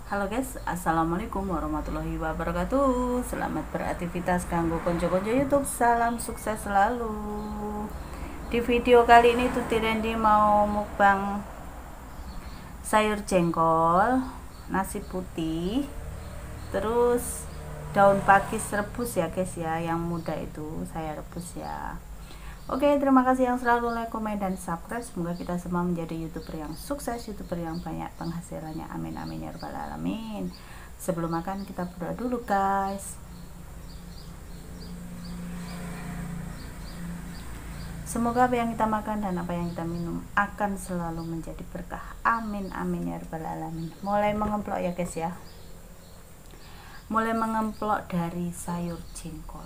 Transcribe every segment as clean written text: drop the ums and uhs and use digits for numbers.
Halo guys, assalamualaikum warahmatullahi wabarakatuh. Selamat beraktivitas kanggo konco-konco YouTube. Salam sukses selalu. Di video kali ini Tuti Randy mau mukbang sayur jengkol, nasi putih, terus daun pakis rebus ya guys ya, yang muda itu saya rebus ya. Oke, terima kasih yang selalu like, komen, dan subscribe. Semoga kita semua menjadi YouTuber yang sukses, YouTuber yang banyak penghasilannya. Amin, amin, ya rabbal alamin. Sebelum makan, kita berdoa dulu guys. Semoga apa yang kita makan dan apa yang kita minum akan selalu menjadi berkah. Amin, amin, ya rabbal alamin. Mulai mengemplok ya guys ya. Mulai mengemplok dari sayur jengkol.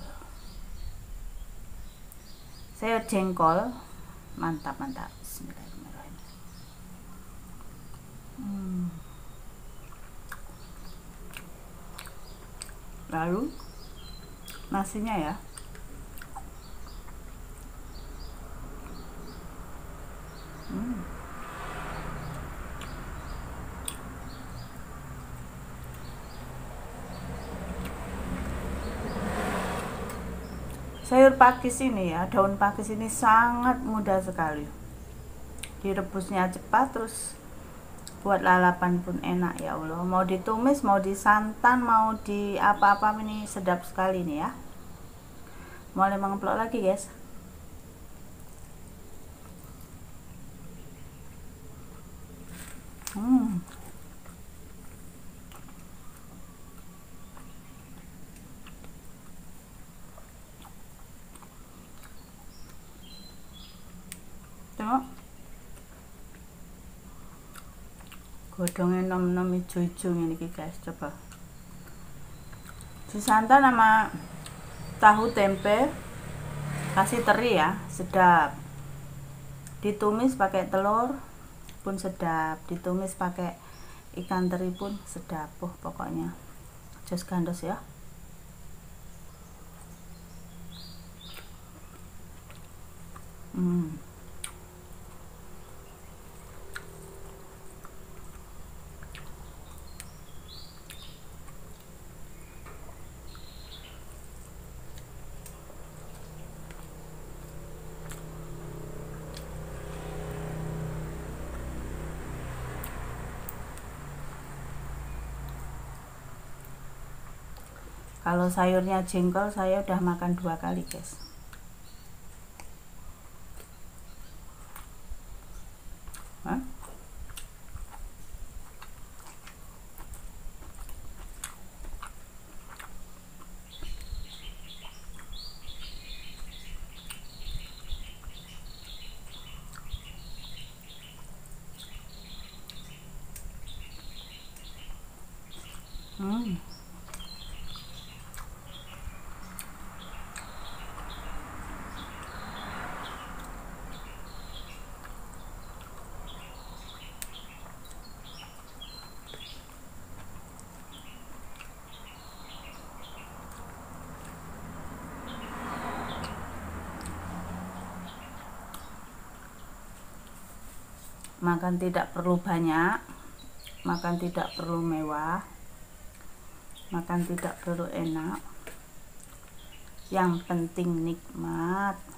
Sayur jengkol mantap. Bismillahirrahmanirrahim. Lalu nasinya ya, sayur pakis ini ya, daun pakis ini sangat mudah sekali. Direbusnya cepat, terus buat lalapan pun enak ya Allah. Mau ditumis, mau disantan, mau di apa-apa, ini sedap sekali nih ya. Mulai mengemplok lagi guys. Tengok godongnya nom-nom hijau-hijau ini guys, coba disantan sama tahu tempe, kasih teri ya, sedap. Ditumis pakai telur pun sedap, ditumis pakai ikan teri pun sedap. Pokoknya jos gandos ya. Kalau sayurnya jengkol saya udah makan 2 kali guys. Hah? Makan tidak perlu banyak, makan tidak perlu mewah, makan tidak perlu enak, yang penting nikmat.